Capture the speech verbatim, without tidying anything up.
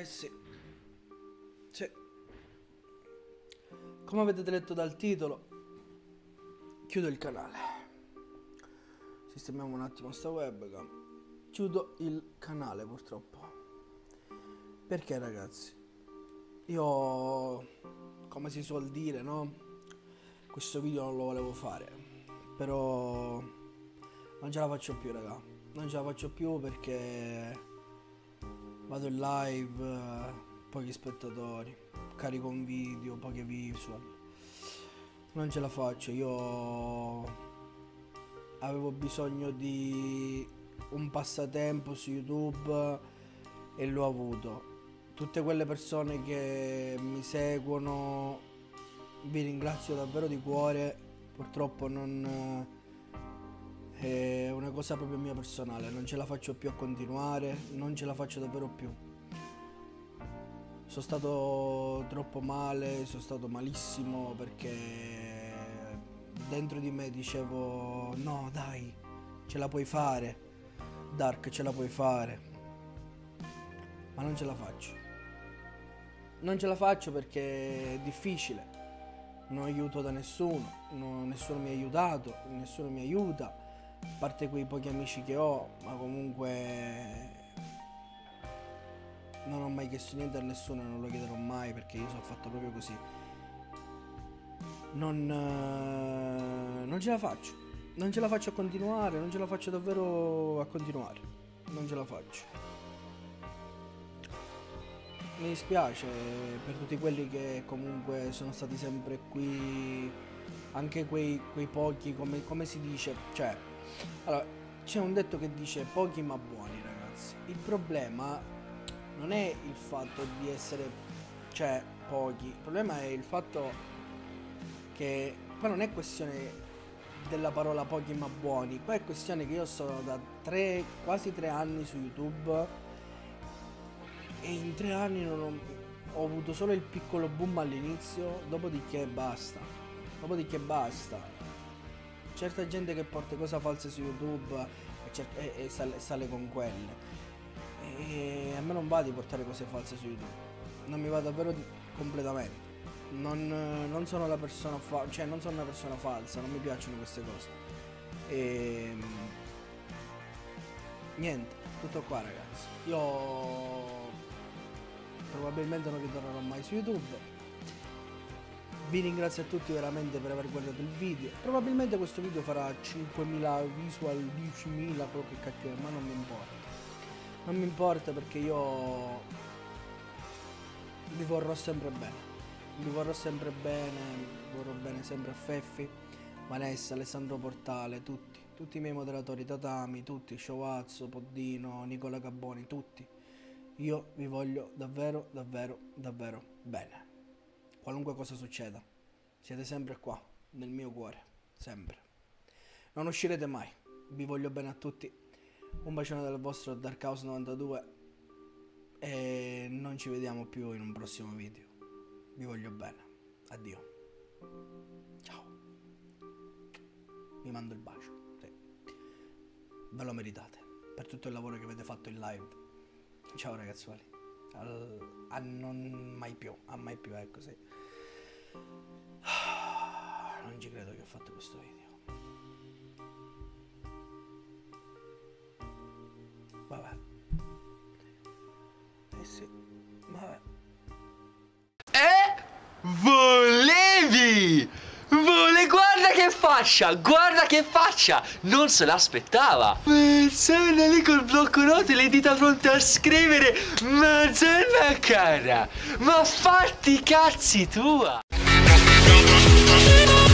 Eh sì. Sì. Come avete letto dal titolo, chiudo il canale. Sistemiamo un attimo sta webcam. Chiudo il canale purtroppo. Perché ragazzi? Io, come si suol dire, no? Questo video non lo volevo fare. Però non ce la faccio più, raga. Non ce la faccio più perché vado in live, pochi spettatori, carico un video, poche visual. Non ce la faccio. Io avevo bisogno di un passatempo su YouTube e l'ho avuto. Tutte quelle persone che mi seguono vi ringrazio davvero di cuore. Purtroppo non è una cosa proprio mia personale, non ce la faccio più a continuare, non ce la faccio davvero più. Sono stato troppo male, sono stato malissimo perché dentro di me dicevo no dai, ce la puoi fare, Dark, ce la puoi fare, ma non ce la faccio. Non ce la faccio perché è difficile, non aiuto da nessuno, no, nessuno mi ha aiutato, nessuno mi aiuta, a parte quei pochi amici che ho, ma comunque non ho mai chiesto niente a nessuno e non lo chiederò mai perché io sono fatto proprio così. Non, uh, non ce la faccio, non ce la faccio a continuare, non ce la faccio davvero a continuare, non ce la faccio. Mi dispiace per tutti quelli che comunque sono stati sempre qui, anche quei, quei pochi, come, come si dice, cioè, allora, c'è un detto che dice pochi ma buoni, ragazzi. Il problema non è il fatto di essere, cioè, pochi, il problema è il fatto che qua non è questione della parola pochi ma buoni, qua è questione che io sono da tre, quasi tre anni su YouTube e in tre anni non ho, ho avuto solo il piccolo boom all'inizio, dopodiché basta, dopodiché basta. Certa gente che porta cose false su YouTube e, e, e sale, sale con quelle. E a me non va di portare cose false su YouTube, non mi va davvero di, completamente. Non, non sono la persona fa cioè non sono una persona falsa, non mi piacciono queste cose. E niente, tutto qua ragazzi. Io probabilmente non ritornerò mai su YouTube. Vi ringrazio a tutti veramente per aver guardato il video. Probabilmente questo video farà cinquemila visual, diecimila, quello che cacchio è, ma non mi importa. Non mi importa perché io vi vorrò sempre bene. Vi vorrò sempre bene, vorrò bene sempre a Feffi, Vanessa, Alessandro Portale, tutti. Tutti i miei moderatori, Tatami, tutti, Sciovazzo, Poddino, Nicola Gabboni, tutti. Io vi voglio davvero, davvero, davvero bene. Qualunque cosa succeda, siete sempre qua, nel mio cuore, sempre. Non uscirete mai, vi voglio bene a tutti. Un bacione dal vostro Dark House novantadue e non ci vediamo più in un prossimo video. Vi voglio bene, addio. Ciao. Vi mando il bacio, sì. Ve lo meritate per tutto il lavoro che avete fatto in live. Ciao ragazzuoli, Al, a non mai più, a mai più, ecco sì. Non ci credo che ho fatto questo video. Vabbè. Eh sì, vabbè. Eh? Volevi! Vole, guarda che faccia, guarda che faccia! Non se l'aspettava! Persona lì col blocco note e le dita pronte a scrivere Madonna cara! Ma fatti i cazzi tua!